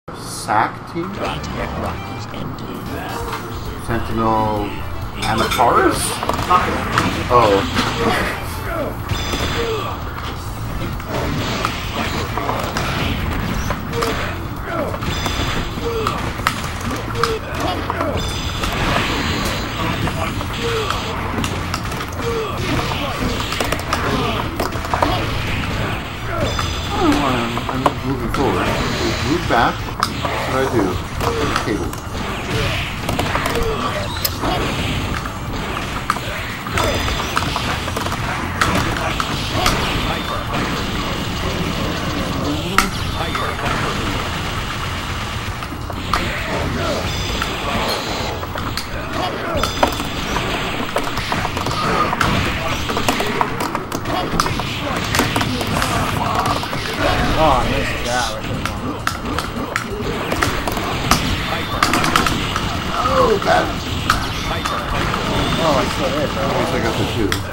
SAC team? Sentinel Anataurus? Oh. I'm moving forward. Move back. What do I do? Cable. Oh, nice job. Oh, bad. Oh, I still hit, bro. At least I got the two.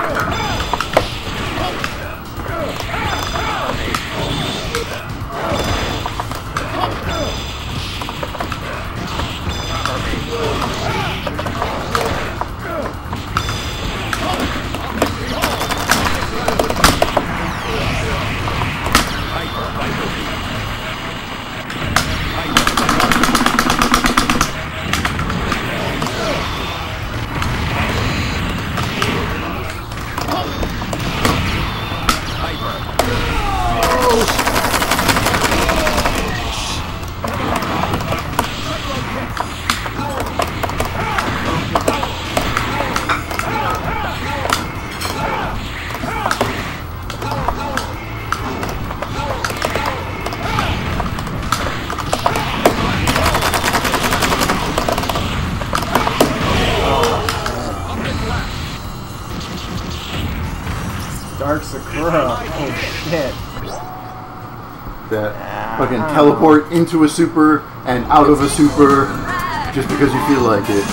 Dark Sakura. Oh shit. That fucking teleport into a super and out of a super just because you feel like it.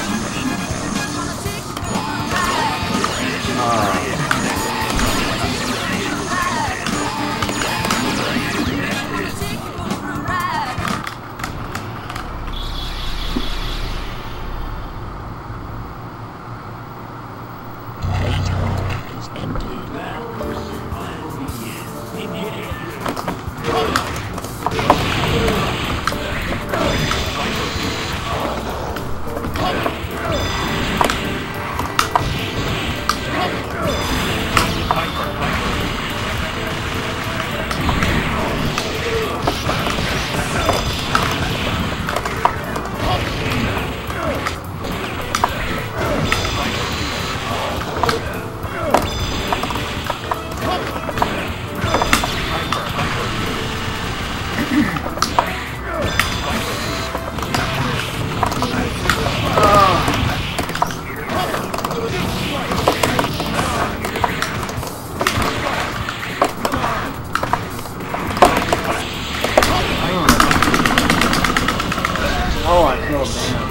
Oh, I killed him.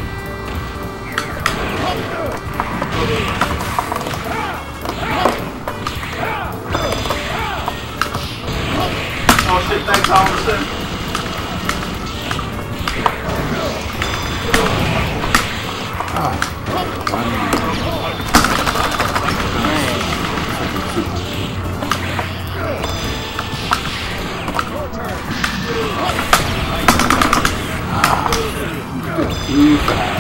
Oh shit, thanks, Officer. Too fast.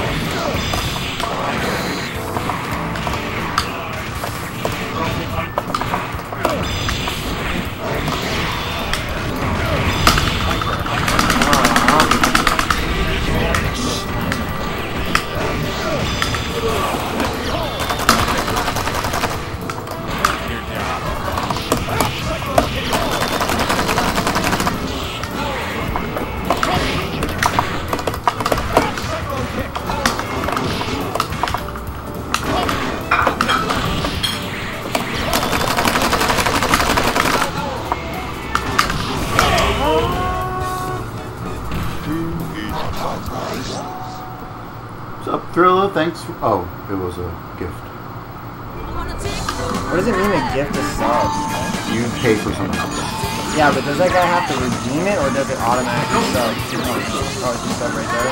What's up, Thriller? Thanks. Oh, it was a gift. What does it mean a gift is sub? You pay for something else. Yeah, but does that guy have to redeem it, or does it automatically sub? Oh, it's just sub right there.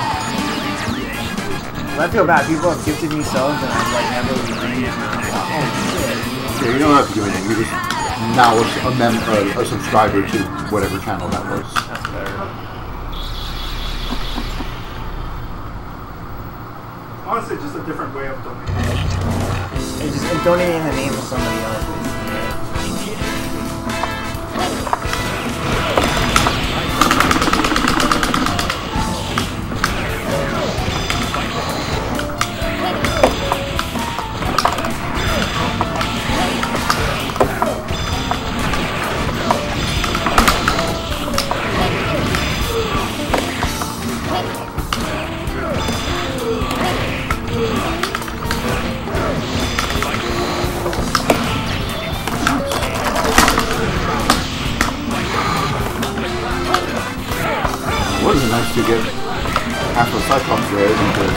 I feel bad. People have gifted me subs, and I've like never redeemed them. Oh shit. Yeah, you don't have to do anything. You just now a subscriber to whatever channel that was. That's better. Honestly, just a different way of donating. It's just donating in the name of somebody else, basically, right? Wasn't nice to get half a Cyclops there because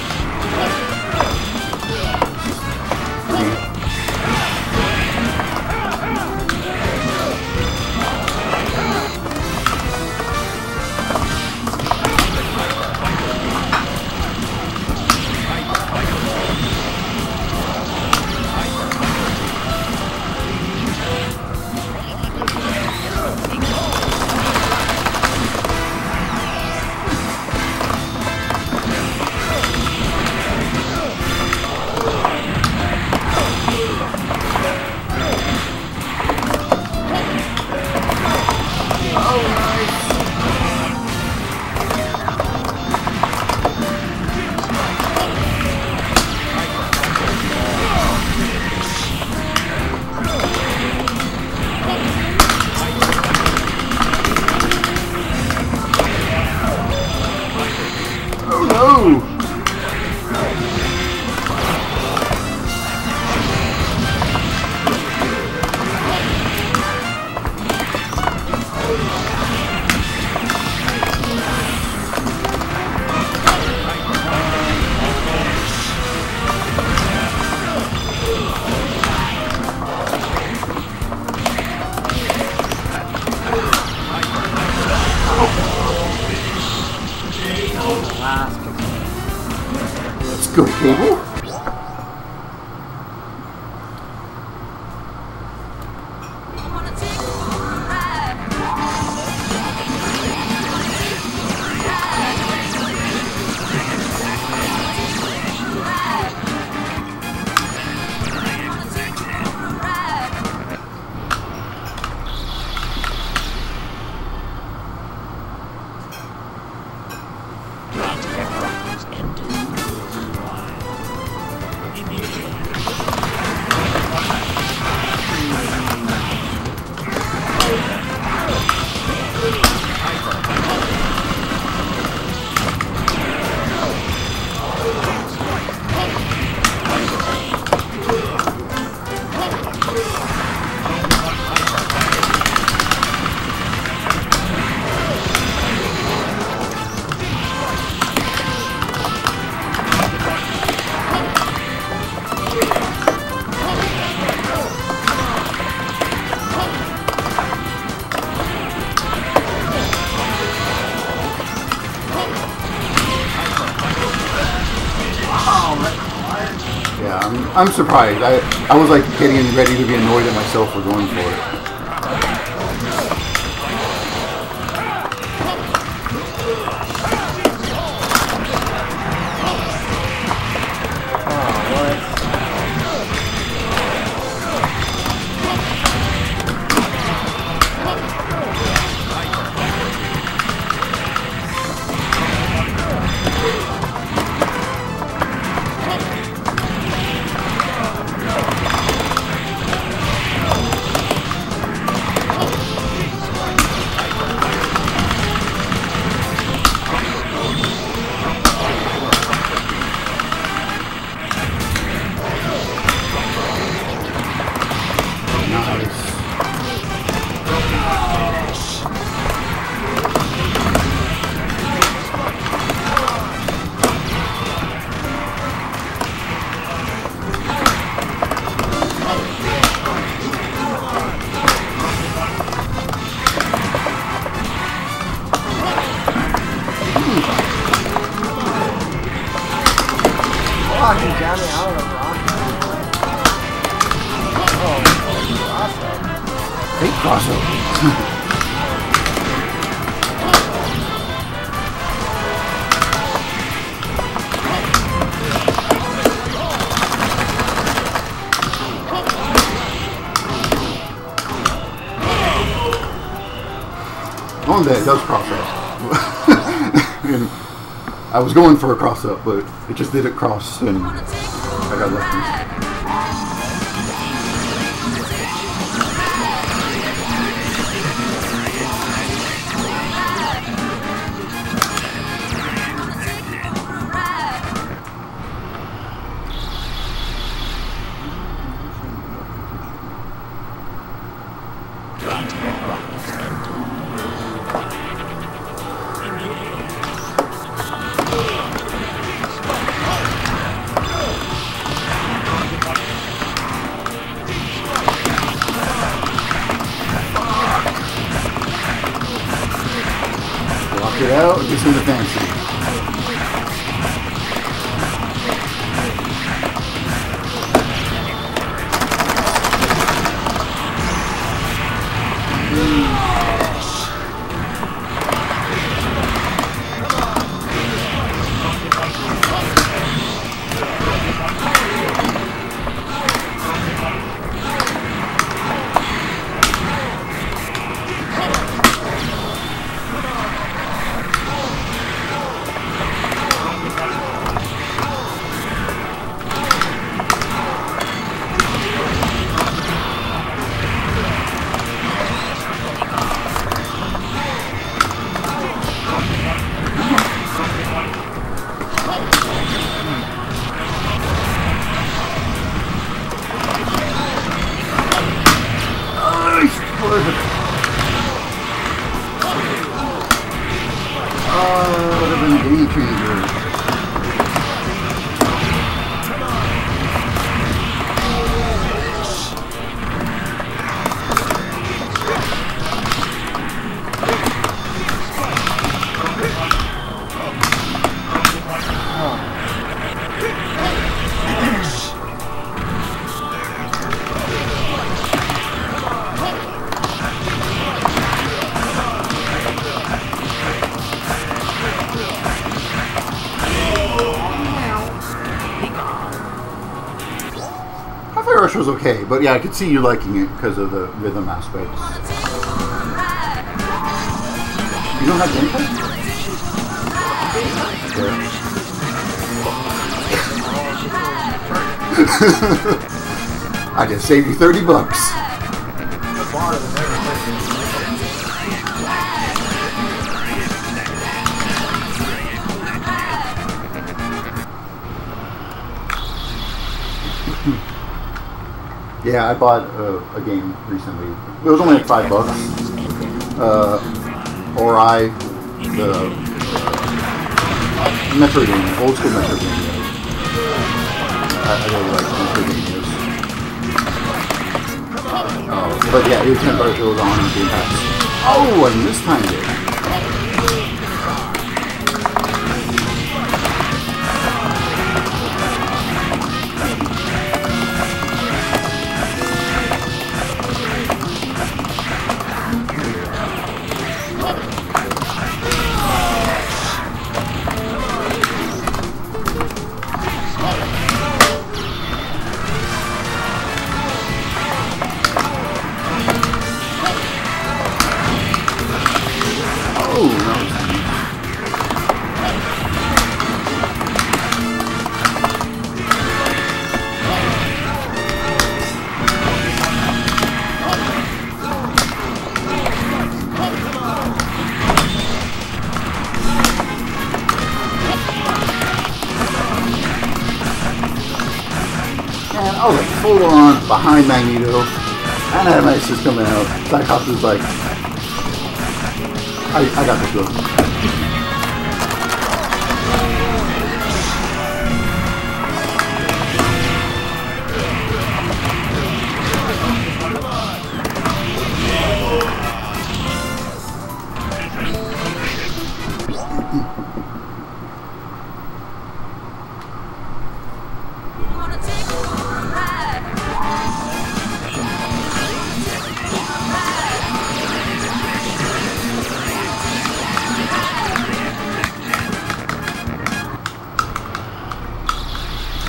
let's go, Cable. I'm surprised. I was like getting ready to be annoyed at myself for going for it. Fuck, you got me out of the rock. Oh, Fake crossover. One day it does cross up. And I was going for a cross up, but it just didn't cross, and I got lucky. It out, it gets into fancy. That would have been a game changer. Rush was okay, but yeah, I could see you liking it because of the rhythm aspects. You don't have gameplay? I just saved you $30. Yeah, I bought a game recently. It was only like $5. Ori, the Metro game, old school Metro game. I really like Metro games. But yeah, it was $10. It was on Game Pass. Oh, and this time it. I was like full on behind Magneto, and Animax is coming out. Cyclops is like, I got this girl.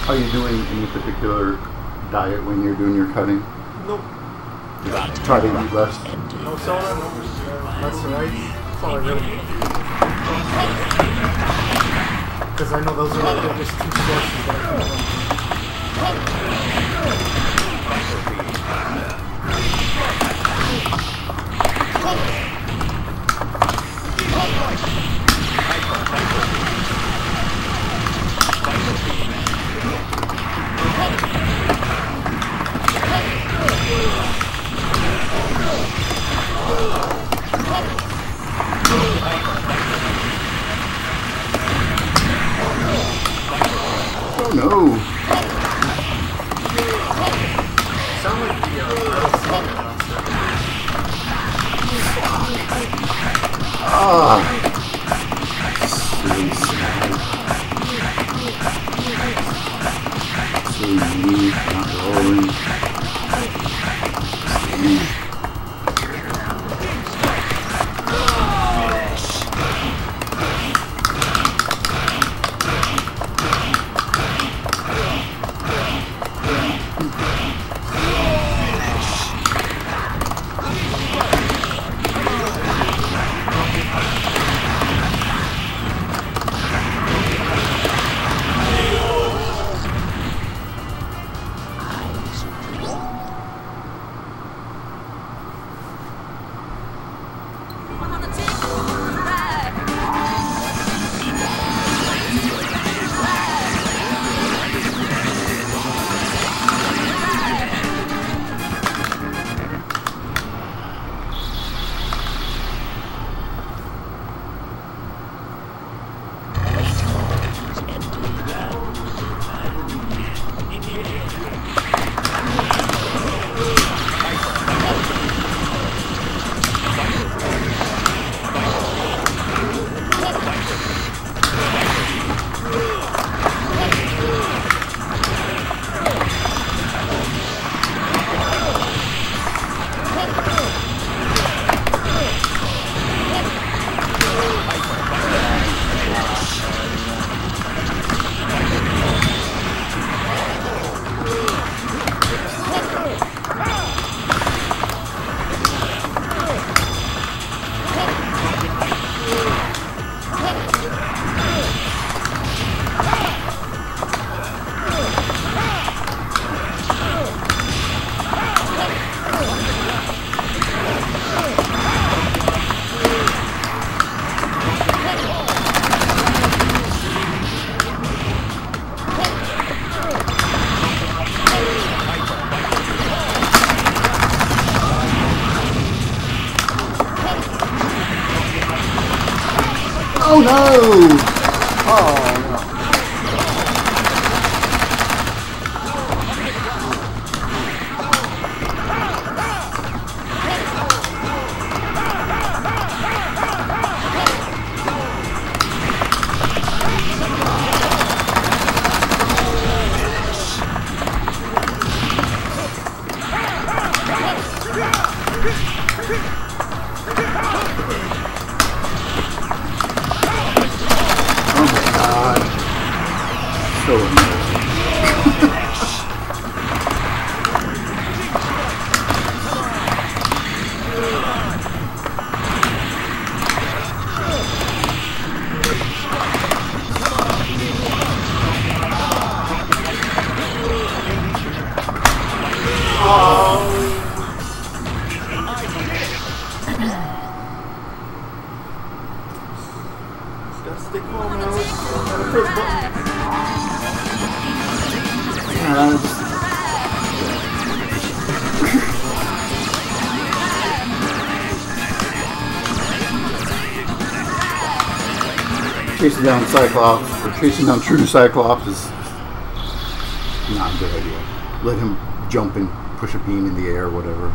Are you doing any particular diet when you're doing your cutting? Nope. Just try to eat less. No soda, no less rice. That's all I really need. Because I know those are the biggest two sources that I Oh no! sound like the Ah! Silly sad. So neat, not rolling. Oh no! Oh no. Oh my god. So embarrassing. Gotta stick home now. Gotta press button. Chasing down Cyclops, or chasing down true Cyclops is not a good idea. Let him jump and push a beam in the air or whatever.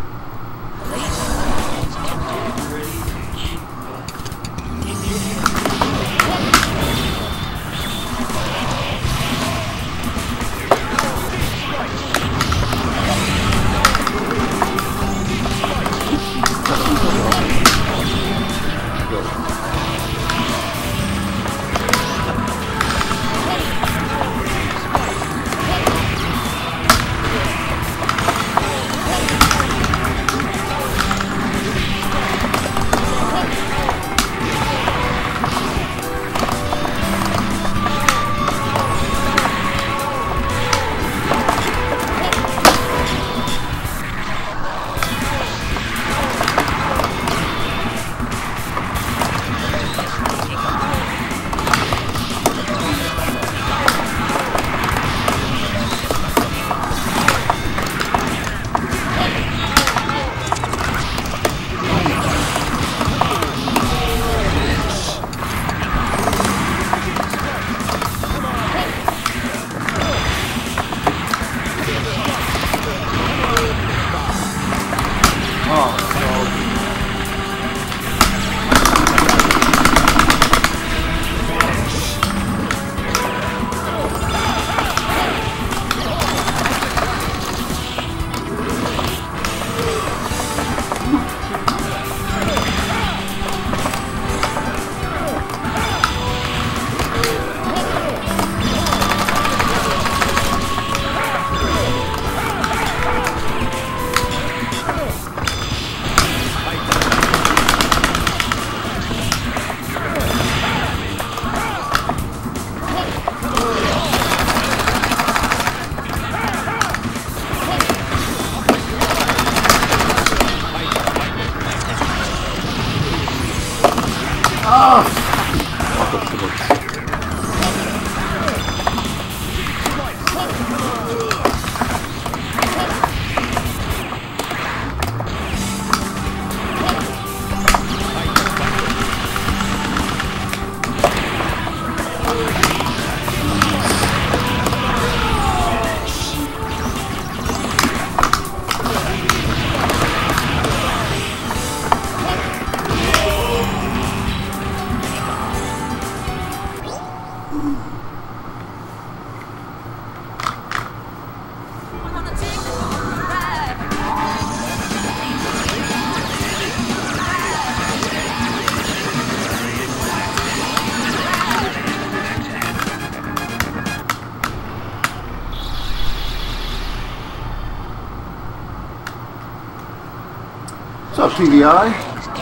What's up, TVI?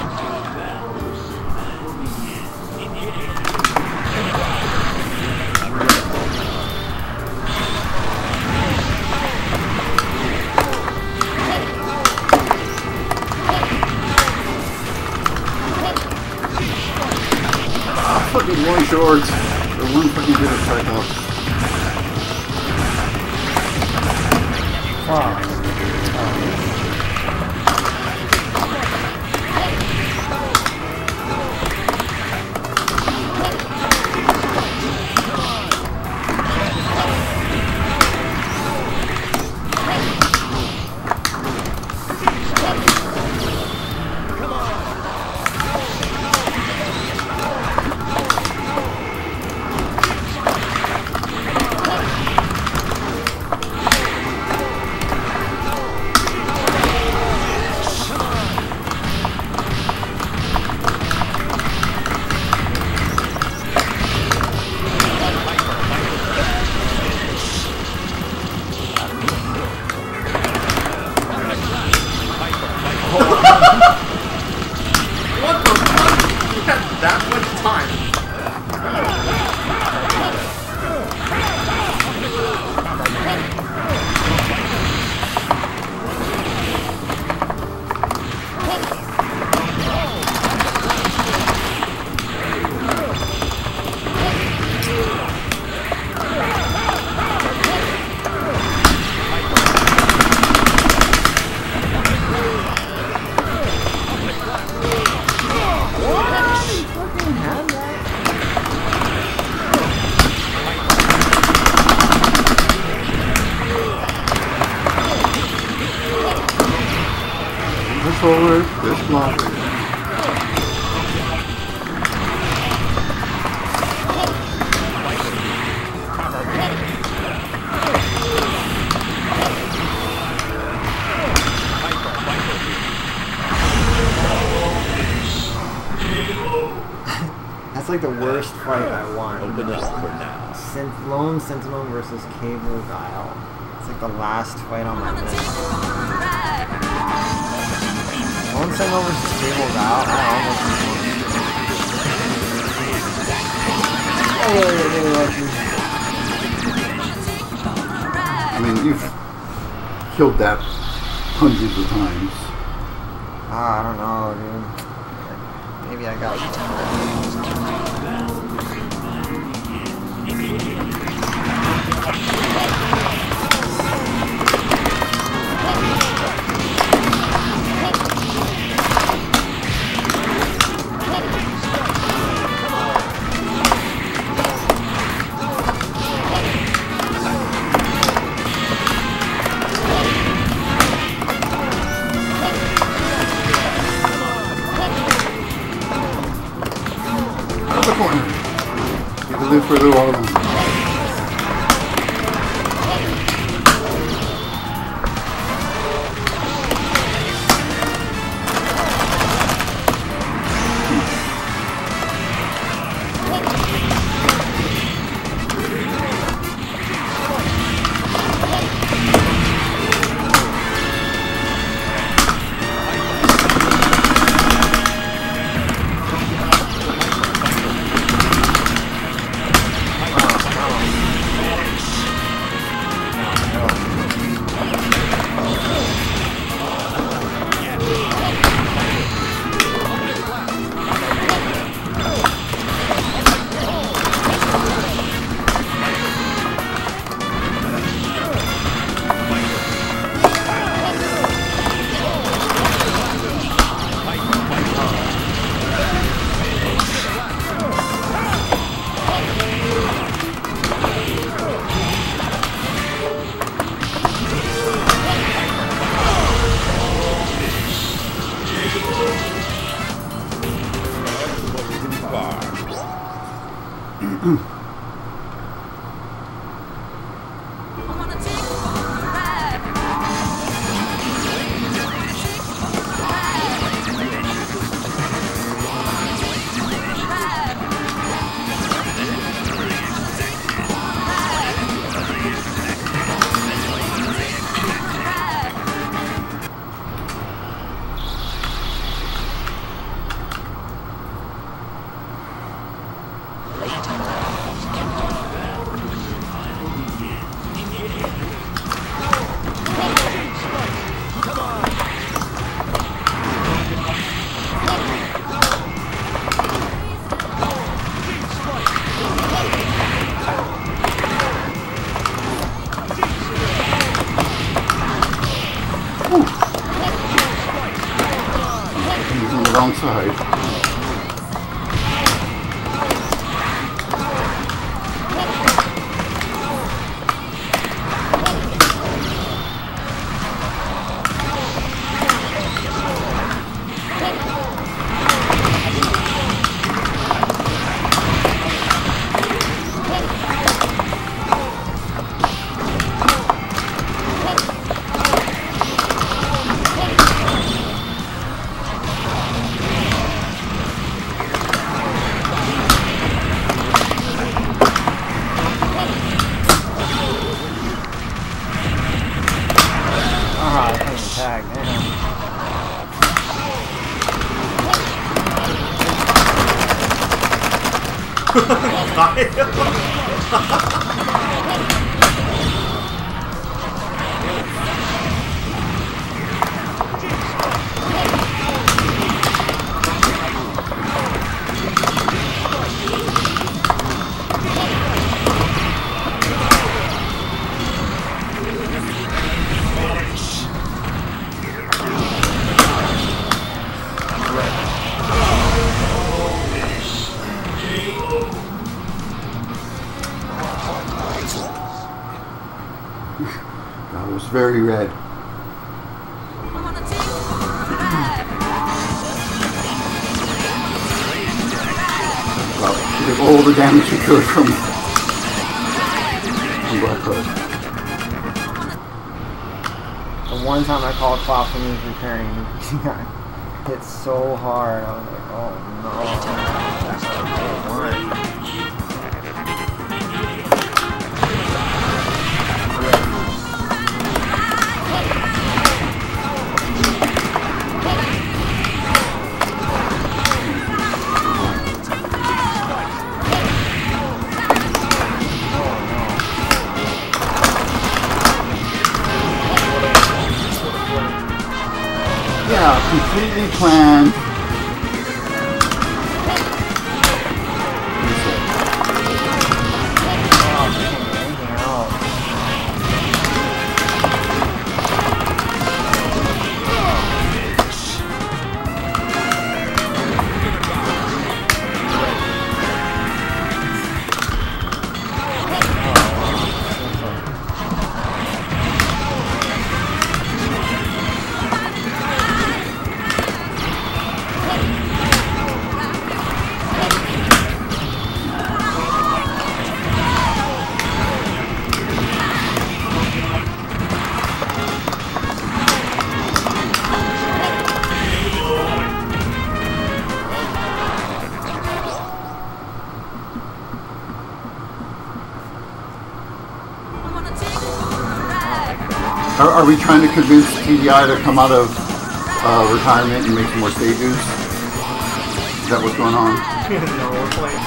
Fucking one shorts. Or one fucking bit of Cyclops. Forward, this block. That's like the worst fight I won. Open up for now. Lone Sentinel versus Cable Guile. It's like the last fight on my list. Lone Sentinel versus Cable Guile? I almost I mean, you've killed that hundreds of times. I don't know, dude. Maybe I got For a little while now. That was very red. Well, she did all the damage she could from Black Hood. The one time I called Cloud when he was repairing, he got hit so hard. I was like, oh no. That's what I want. Yeah, completely planned. Are we trying to convince TDI to come out of retirement and make some more stages? Is that what's going on? No, we're playing.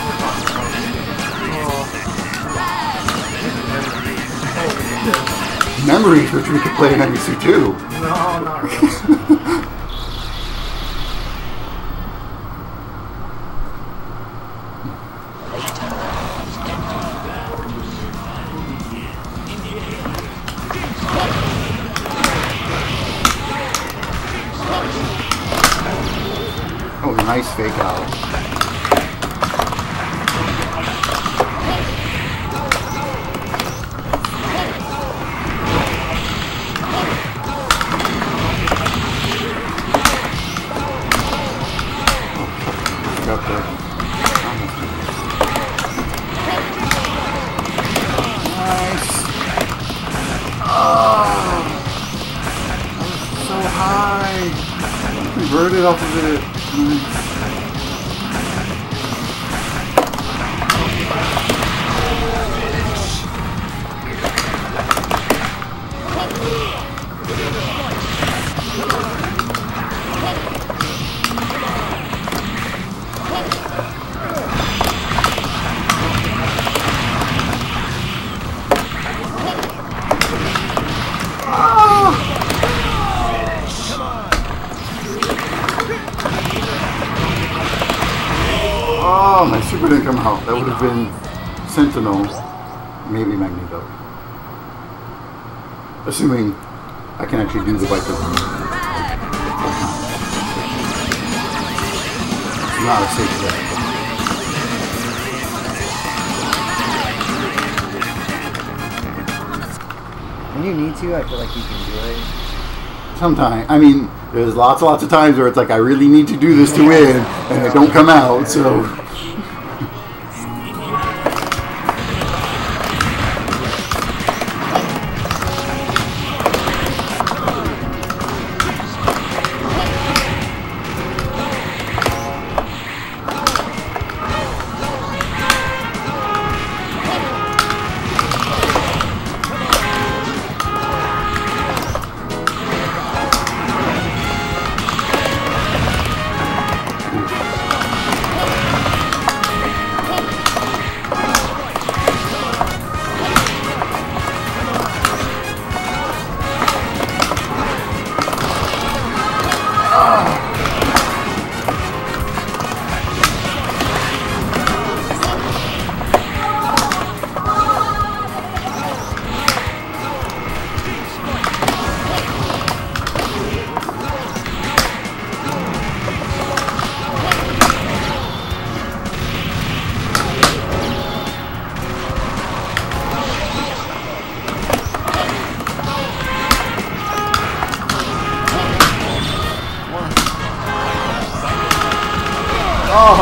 Memories, which we could play in MvC2. No, not really. Oh, nice fake out. Got there. Nice. Oh, so high. Converted off of it. Oh, my super didn't come out. That would have been Sentinel, maybe Magneto. Assuming I can actually do the Viper run. It's not a safe bet. When you need to, I feel like you can do it. Sometimes, I mean, there's lots of times where it's like I really need to do this to win, and it don't come out, so.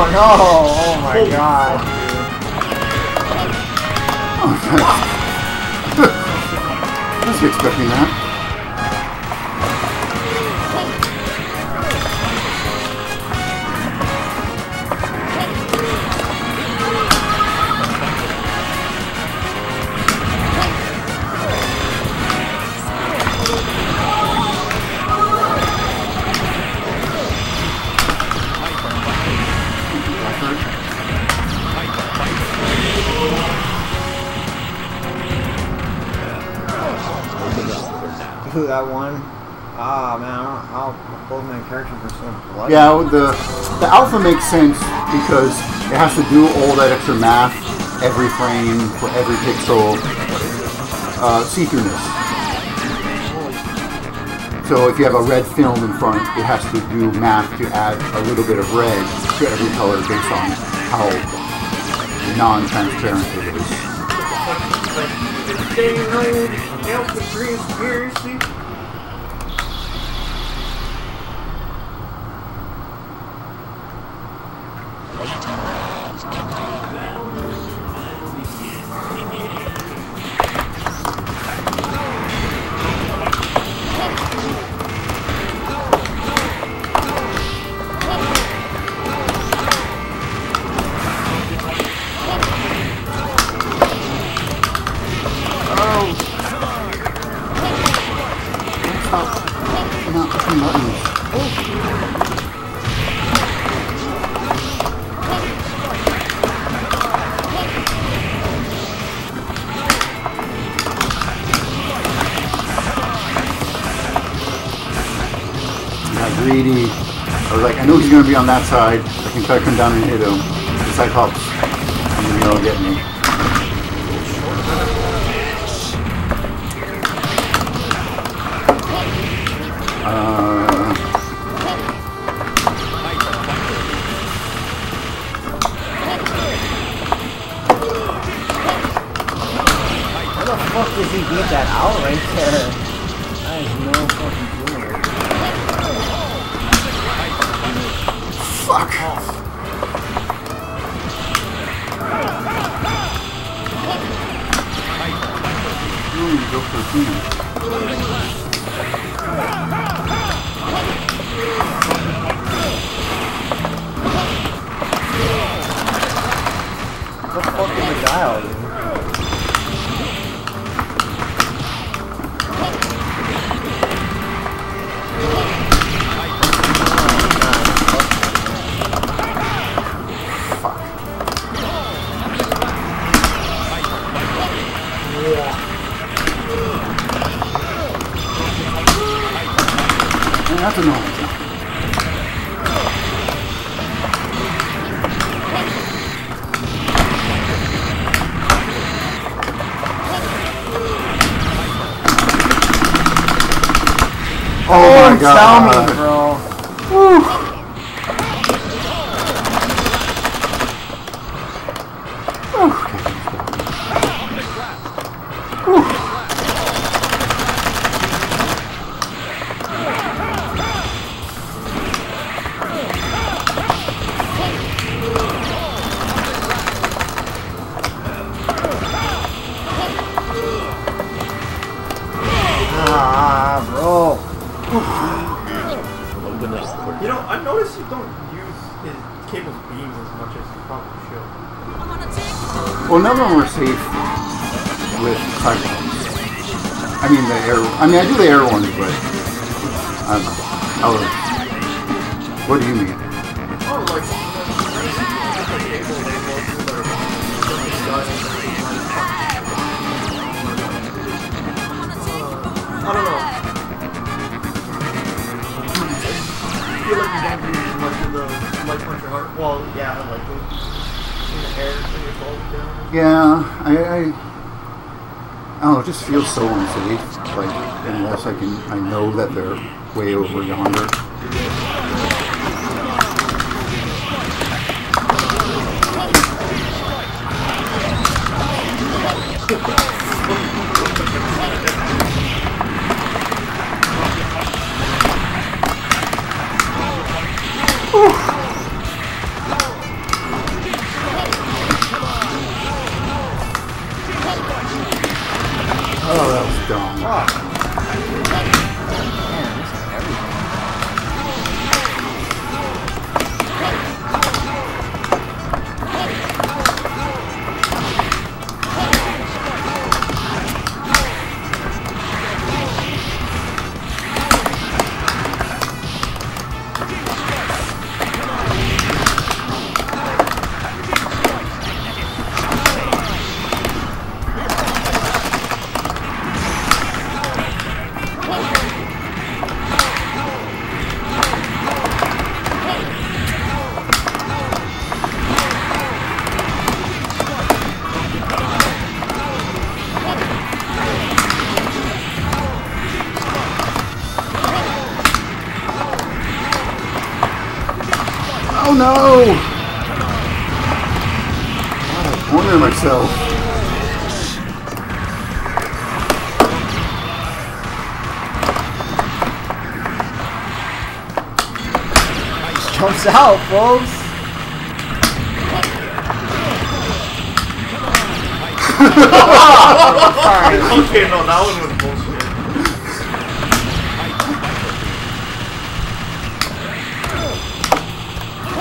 no! Oh my god. I was expecting that. Dude, that one. Ah, man, both my characters are so bloody. Yeah, the alpha makes sense because it has to do all that extra math every frame for every pixel see-throughness. So if you have a red film in front, it has to do math to add a little bit of red to every color based on how non-transparent it is. Alpha transparency. Greedy. I was like, I know he's going to be on that side. I can try to come down and hit him. The Cyclops, I'm going to go get me. How the fuck does he beat that out right there? That is no fucking doing it. Fuck! Go for the team. What the fuck is the Guile, dude? That's a normal jump. Oh my god. Tell me, bro. Woo. You know, I noticed you don't use his cable's beams as much as you probably should. Well, none of them are safe with Cyclops. I mean, the air. I mean, I do the air ones, but I don't know. What do you mean? Oh, like I don't know. I feel like you don't use much of the light punch or heart. Well, yeah, like in the air when you're falling down. Yeah, I don't know, it just feels so unsafe. Like, unless I know that they're way over yonder. dumb. Oh. Man, this is everything. Oh no! I wonder myself. Jumps out, folks. Sorry. Okay, no, that one was bullshit.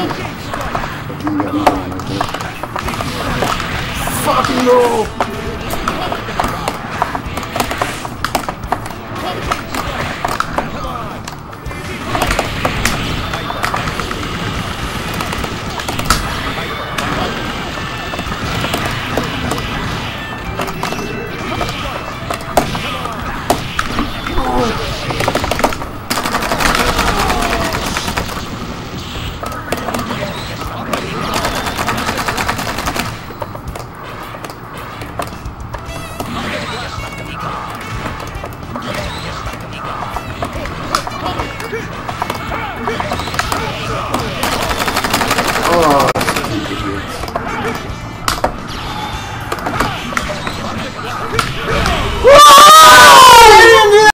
Fucking roll!